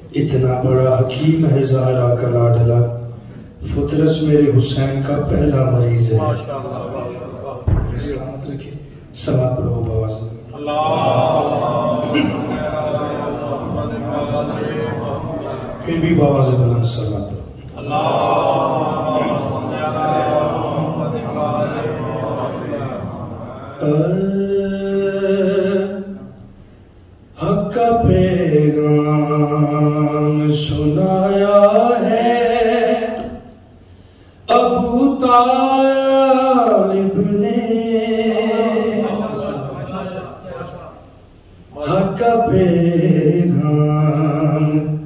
اتنا بڑا حکیم ہے زہرا کا لاڈلا، فطرس میرے حسین کا پہلا مریض ہے۔ سلامت رکھیں، سلام پڑھو باواز پھر بھی باواز بلند سلام پڑھو۔ حق کا پیغام سنایا ہے ابو طالب نے، حق کا پیغام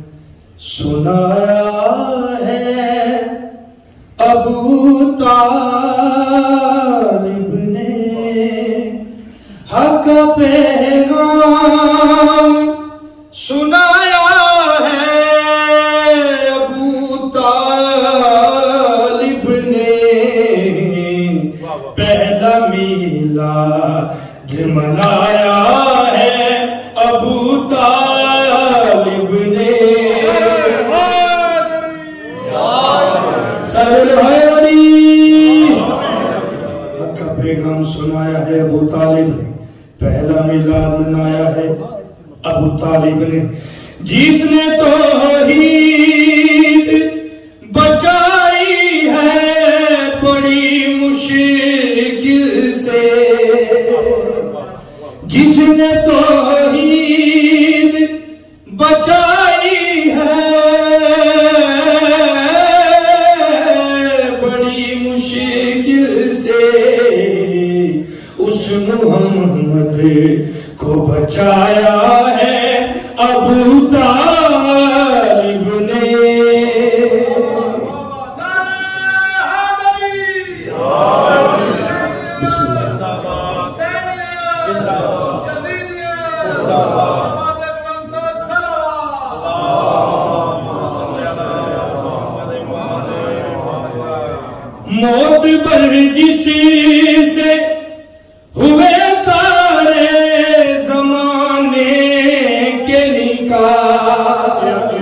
سنایا ہے ابو طالب نے، حق کا پیغام سنایا ہے ابو طالب نے، پہلا میلاد منایا ہے ابو طالب نے، حق کا پیغام سنایا ہے ابو طالب نے، پہلا میلاد منایا ہے ابو طالب نے، جس نے توحید بچائی ہے بڑی مشکل سے، جس نے توحید بچائی ہے بڑی مشکل سے، اس محمد کو بچایا ہے ابو طالب نے، بسم اللہ۔ موت پر جسی سے ہوئے سارے زمانے کے نکاح،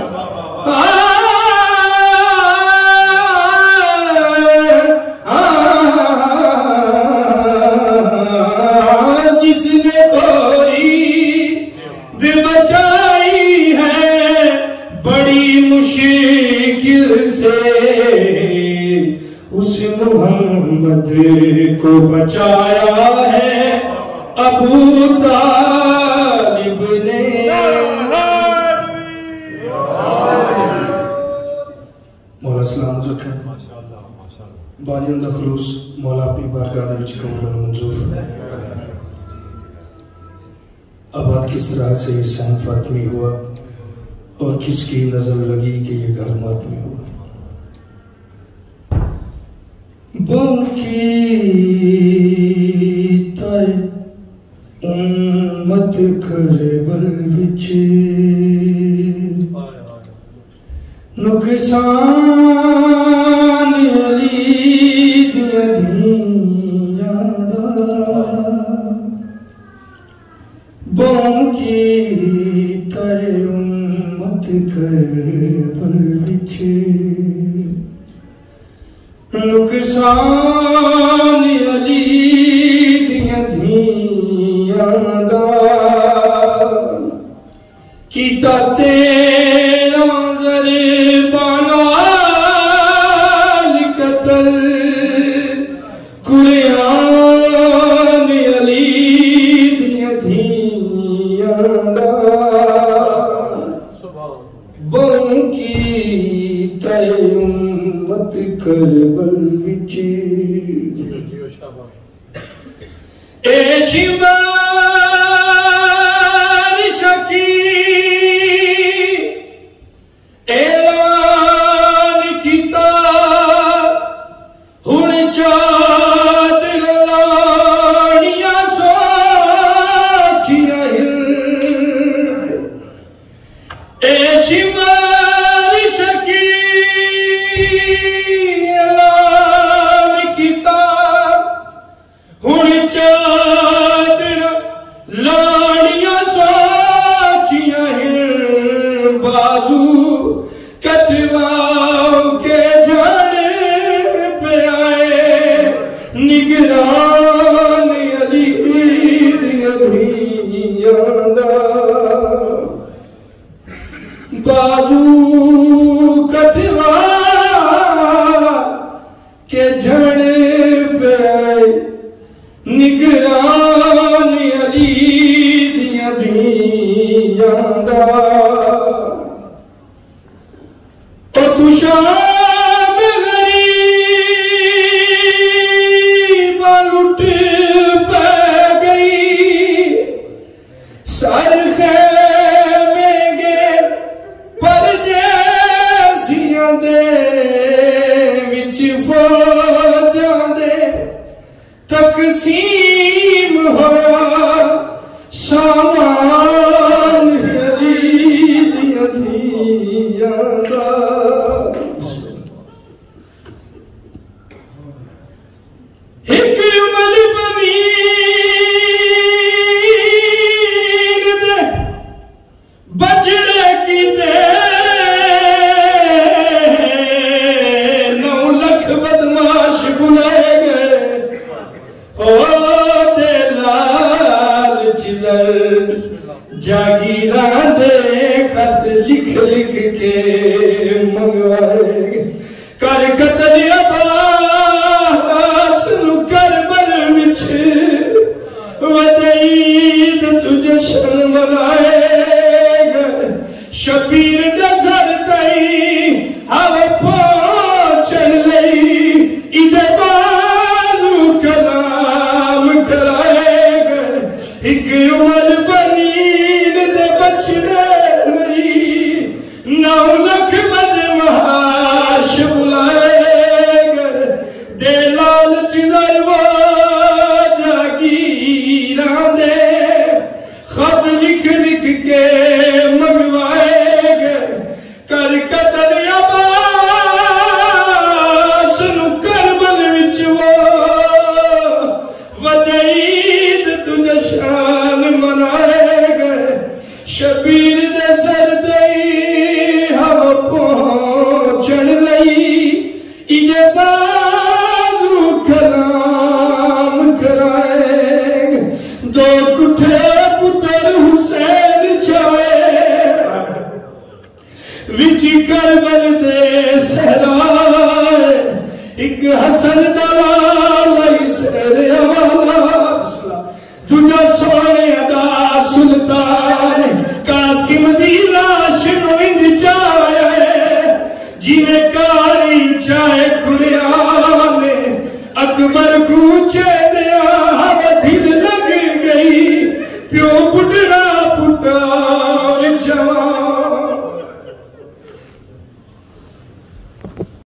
جس نے توحید بچائی ہے بڑی مشکل سے، اس محمد کو بچایا ہے ابو طالب نے، مولا سلامت رکھیں، بانی اندہ خلوص مولا اپنی بارگاہ دے وچ قبول اور منظور فرمائے۔ آباد کس طرح سے یہ سین فاطمی ہوا اور کس کی نظر لگی کہ یہ گھر ماتمی ہوا، بانکی تائے امت کربل وچ نقصان علی دیاں دھیاں دا، بانکی تائے امت کربل وچ نقصان علی دیاں دھیاں دا، کیتا تیرا ضربانال قتل قرآن علی دیاں دھیاں دا، بانکی تے امت کربل وچ، اے شیبان شکی اعلان کیتا ہن چادر لاڑیاں سوکھیاں ہن، اے شیبان شکی اعلان کیتا ہن چادر لاڑیاں سوکھیاں ہن، بازو کٹواؤ کے جانے پہ آئے نگران علی دیاں دھیاں دا بازو کٹوا کے جانے پہ آئے نگران علی دیاں دھیاں دا اور تو شام غریب لٹ پہ گئی سر خیمے گے پردیسیاں دے وچ فوجاں دے تقسیم ہویا سامان علی دیاں دھیاں دا ایک عمر بنین دے بچڑے کی دے 9 لکھ بدماش بلائے گئے دے لالچ زر جاگیراں دے خط لکھ لکھ کے منگوائے کر قتل عباس نو کربل وچ ودعید تو جشن منائے گئے شبیر دے سر تئی ہوا پہنچن لئی ایدے بازو کلام کرائے گئے ایک عمر بنین دے بچڑے نہیں 9 لکھ بدماش بلائے گئے دے لالچ ضربہ جاگیراں دے خط لکھ لکھ کے منگوائے گئے کر قتل عباس نو کربل وچ ودعید تو جشن منائے گئے شبیر دے سر تئی ہوا پہنچن لئی ایدے بازو کلام کرائے گئے 2 کٹھے پتر حسین چائے وچ کربل دے صحرائے ایک حسن دلال سر والا تجھا سونے دا سلطان قاسم دی لاش نو اند چاہے جی میں کاری چاہے قرآن اکبر کوچے